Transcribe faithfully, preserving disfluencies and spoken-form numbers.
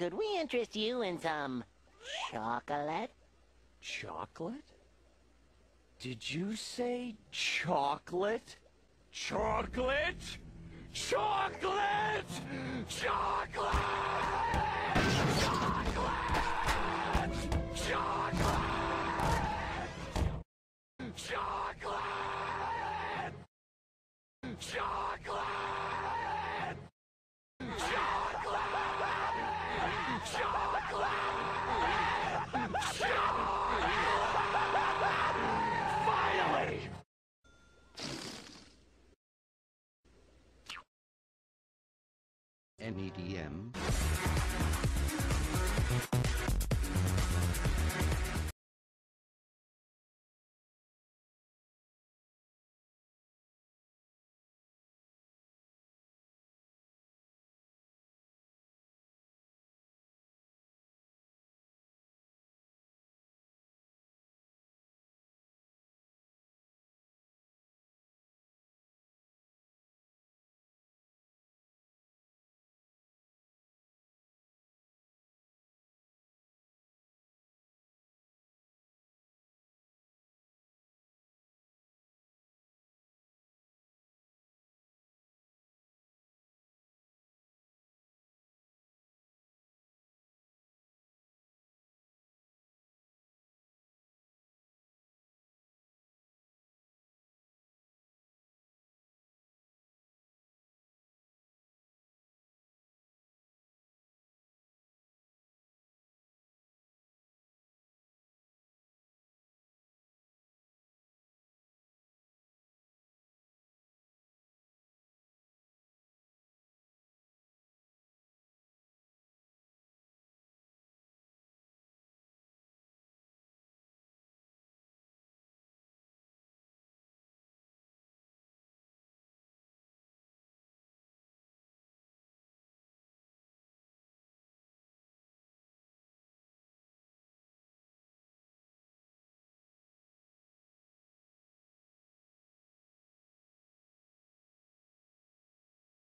could we interest you in some chocolate? Chocolate? Did you say chocolate? Chocolate? Chocolate! Chocolate! Chocolate! Chocolate! Chocolate! Chocolate! Chocolate! Chocolate! Finally! N E D M